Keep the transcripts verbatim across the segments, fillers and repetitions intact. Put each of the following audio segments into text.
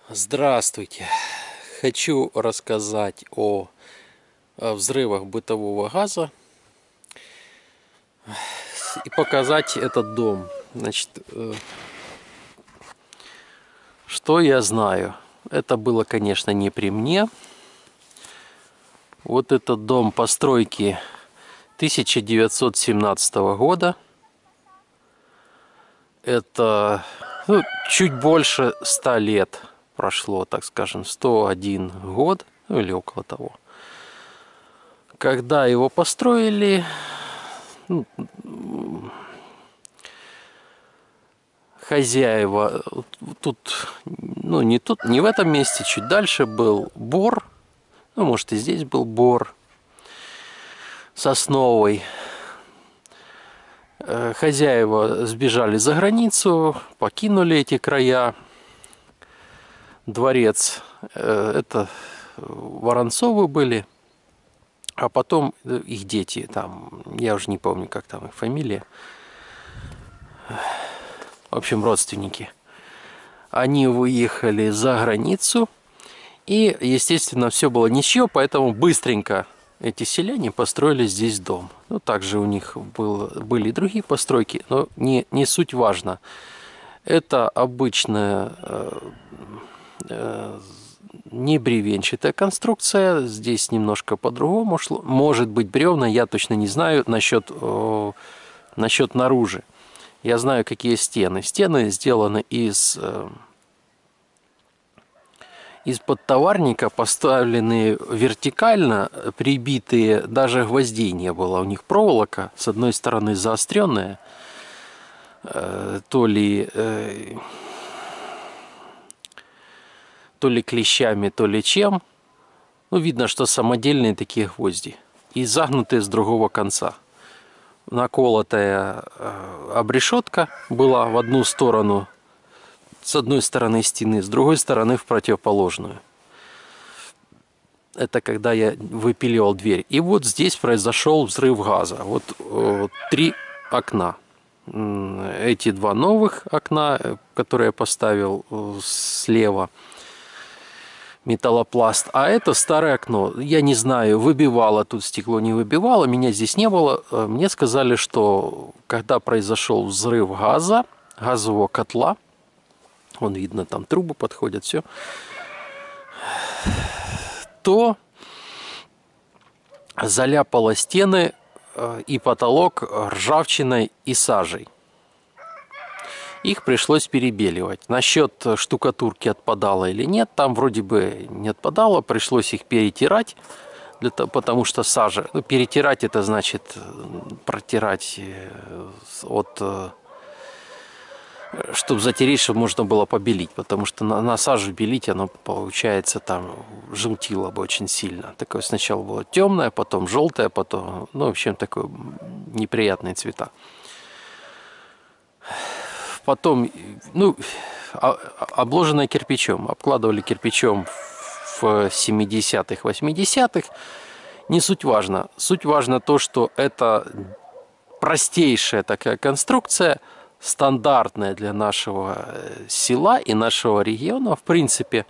Здравствуйте! Хочу рассказать о взрывах бытового газа и показать этот дом. Значит, что я знаю? Это было, конечно, не при мне. Вот этот дом постройки тысяча девятьсот семнадцатого года. Это ну, чуть больше ста лет прошло, так скажем, сто один год, ну или около того. Когда его построили, ну, хозяева, тут, ну не тут, не в этом месте, чуть дальше был бор, ну может и здесь был бор сосновый. Хозяева сбежали за границу, покинули эти края. Дворец, это Воронцовы были, а потом их дети, там, я уже не помню, как там их фамилия, в общем, родственники. Они выехали за границу, и, естественно, все было ничье, поэтому быстренько эти селяне построили здесь дом. Ну, также у них было, были и другие постройки, но не, не суть важно. Это обычная не бревенчатая конструкция, здесь немножко по-другому шло. Может быть бревна, я точно не знаю насчет, э, насчет наружи. Я знаю, какие стены. Стены сделаны из, э, из подтоварника, поставленные вертикально, прибитые, даже гвоздей не было. У них проволока, с одной стороны заостренная, э, то ли... Э, то ли клещами, то ли чем. Ну, видно, что самодельные такие гвозди. И загнутые с другого конца. Наколотая э, обрешетка была в одну сторону, с одной стороны стены, с другой стороны в противоположную. Это когда я выпиливал дверь. И вот здесь произошел взрыв газа. Вот э, три окна. Эти два новых окна, которые я поставил э, слева, металлопласт, а это старое окно. Я не знаю, выбивало тут стекло, не выбивало, меня здесь не было. Мне сказали, что когда произошел взрыв газа, газового котла, вон видно, там трубы подходят, все, то заляпало стены и потолок ржавчиной и сажей. Их пришлось перебеливать. Насчет штукатурки отпадало или нет, там вроде бы не отпадало, пришлось их перетирать, для того, потому что сажа, ну, перетирать это значит протирать от, чтобы затереть, чтобы можно было побелить, потому что на, на сажу белить оно получается там желтило бы очень сильно. Такое сначала было темное, потом желтое, потом, ну, в общем, такое неприятные цвета. Потом, ну, обложенное кирпичом, обкладывали кирпичом в семидесятых, восьмидесятых. Не суть важно. Суть важно то, что это простейшая такая конструкция, стандартная для нашего села и нашего региона, в принципе,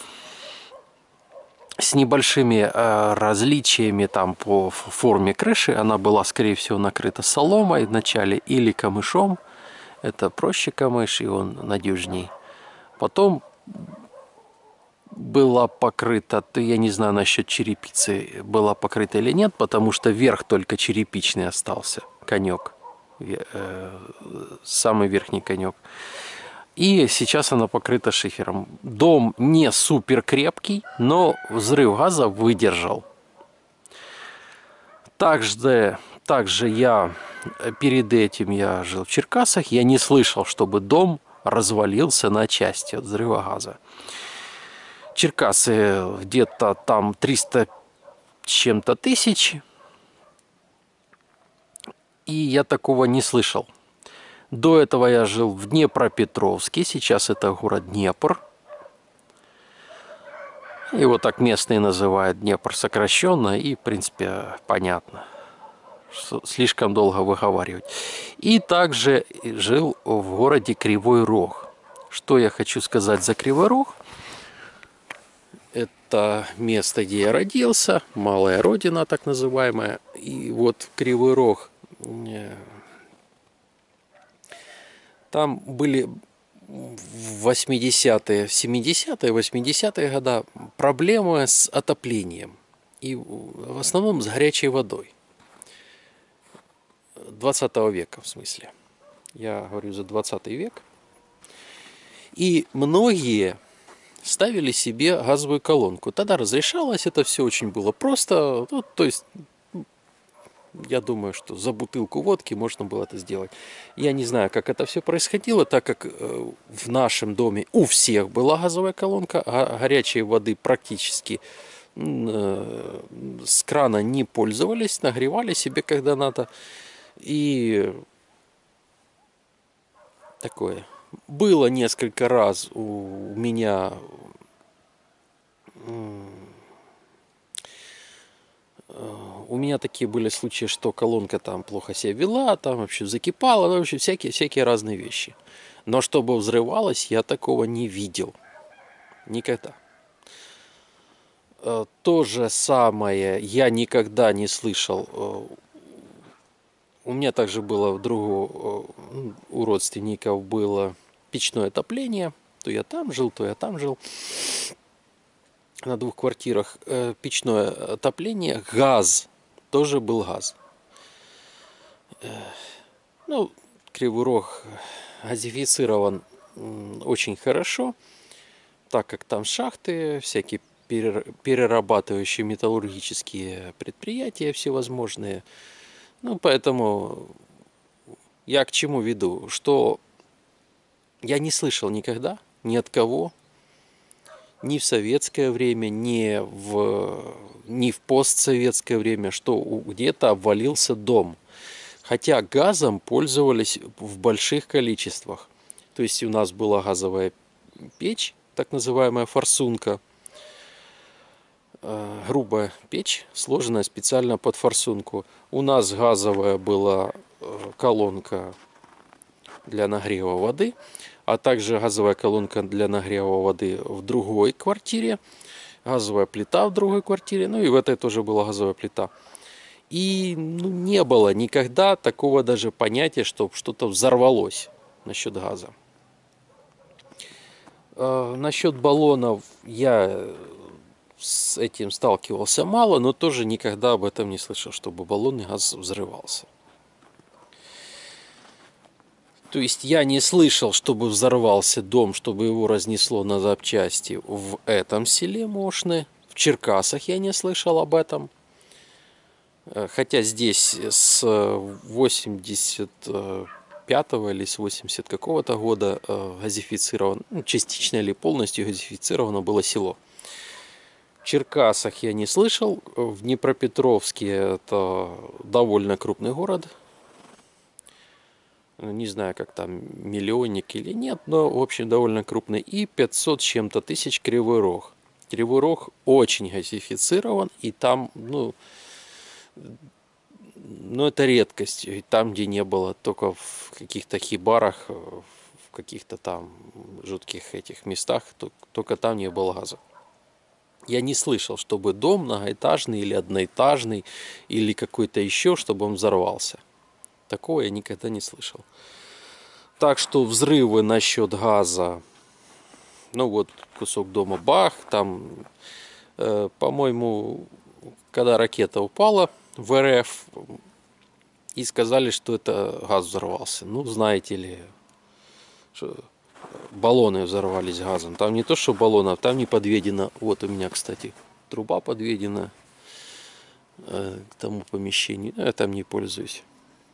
с небольшими различиями там по форме крыши. Она была, скорее всего, накрыта соломой вначале или камышом. Это проще камыш, и он надежней. Потом была покрыта, я не знаю насчет черепицы, была покрыта или нет, потому что верх только черепичный остался, конек, самый верхний конек. И сейчас она покрыта шифером. Дом не супер крепкий, но взрыв газа выдержал. Также, также я... Перед этим я жил в Черкасах, я не слышал, чтобы дом развалился на части от взрыва газа. Черкасы где-то там триста чем-то тысяч, и я такого не слышал. До этого я жил в Днепропетровске, сейчас это город Днепр. Его так местные называют Днепр сокращенно, и в принципе понятно. Слишком долго выговаривать. И также жил в городе Кривой Рог. Что я хочу сказать за Кривой Рог? Это место, где я родился, малая родина, так называемая. И вот Кривой Рог. Там были в восьмидесятые, семидесятые, восьмидесятые годы проблемы с отоплением. И в основном с горячей водой. двадцатого века, в смысле. Я говорю за двадцатый век. И многие ставили себе газовую колонку. Тогда разрешалось, это все очень было просто. Ну, то есть, я думаю, что за бутылку водки можно было это сделать. Я не знаю, как это все происходило, так как в нашем доме у всех была газовая колонка, а горячей воды практически с крана не пользовались, нагревали себе, когда надо. И такое. Было несколько раз у меня у меня такие были случаи, что колонка там плохо себя вела, там вообще закипала, ну, вообще всякие, всякие разные вещи. Но чтобы взрывалось, я такого не видел. Никогда. То же самое я никогда не слышал. У меня также было в другого, у родственников было печное отопление. То я там жил, то я там жил. На двух квартирах печное отопление, газ. Тоже был газ. Ну, Кривой Рог газифицирован очень хорошо, так как там шахты, всякие перерабатывающие металлургические предприятия всевозможные. Ну, поэтому я к чему веду, что я не слышал никогда ни от кого, ни в советское время, ни в, ни в постсоветское время, что где-то обвалился дом. Хотя газом пользовались в больших количествах. То есть у нас была газовая печь, так называемая форсунка. Грубая печь, сложенная специально под форсунку. У нас газовая была колонка для нагрева воды, а также газовая колонка для нагрева воды в другой квартире, газовая плита в другой квартире, ну и в этой тоже была газовая плита. И ну, не было никогда такого даже понятия, что что-то взорвалось насчет газа. Э, насчет баллонов я с этим сталкивался мало, но тоже никогда об этом не слышал, чтобы баллонный газ взрывался. То есть я не слышал, чтобы взорвался дом, чтобы его разнесло на запчасти в этом селе Мошны. В Черкасах я не слышал об этом. Хотя здесь с восемьдесят пятого или с восемьдесят какого-то года газифицировано, ну, частично или полностью газифицировано было село. В Черкасах я не слышал. В Днепропетровске это довольно крупный город. Не знаю, как там, миллионник или нет, но, в общем, довольно крупный. И пятьсот с чем-то тысяч Кривой Рог. Кривой Рог очень газифицирован, и там, ну, ну, это редкость. И там, где не было, только в каких-то хибарах, в каких-то там жутких этих местах, только там не было газа. Я не слышал, чтобы дом многоэтажный или одноэтажный, или какой-то еще, чтобы он взорвался. Такого я никогда не слышал. Так что взрывы насчет газа, ну вот кусок дома бах, там, э, по-моему, когда ракета упала в эр эф, и сказали, что это газ взорвался. Ну, знаете ли, что баллоны взорвались газом. Там не то, что баллонов, там не подведено. Вот у меня, кстати, труба подведена э, к тому помещению. Я там не пользуюсь.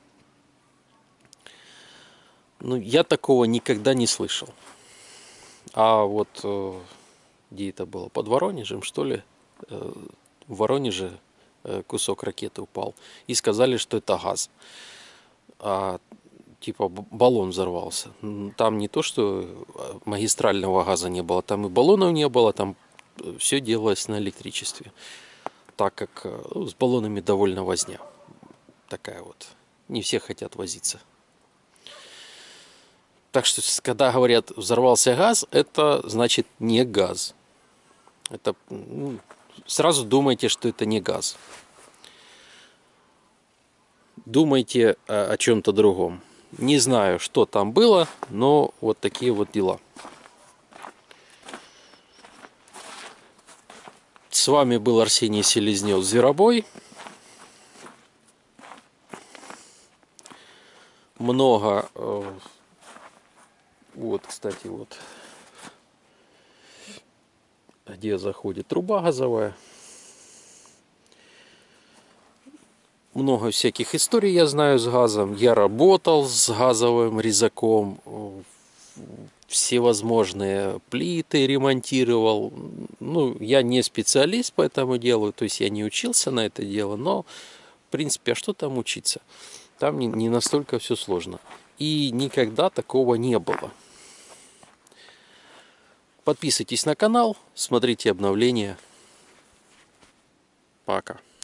Ну, я такого никогда не слышал. А вот э, где это было? Под Воронежем, что ли? Э, в Воронеже э, кусок ракеты упал. И сказали, что это газ. А типа баллон взорвался. Там не то, что магистрального газа не было, там и баллонов не было, там все делалось на электричестве. Так как ну, с баллонами довольно возня. Такая вот. Не все хотят возиться. Так что, когда говорят, взорвался газ, это значит не газ. Это, ну, сразу думайте, что это не газ. Думайте о, о чем-то другом. Не знаю, что там было, но вот такие вот дела. С вами был Арсений Селезнев, Зверобой. Много... Э, вот, кстати, вот. Где заходит труба газовая. Много всяких историй я знаю с газом. Я работал с газовым резаком. Всевозможные плиты ремонтировал. Ну, я не специалист по этому делу, то есть я не учился на это дело, но, в принципе, а что там учиться? Там не, не настолько все сложно. И никогда такого не было. Подписывайтесь на канал, смотрите обновления. Пока.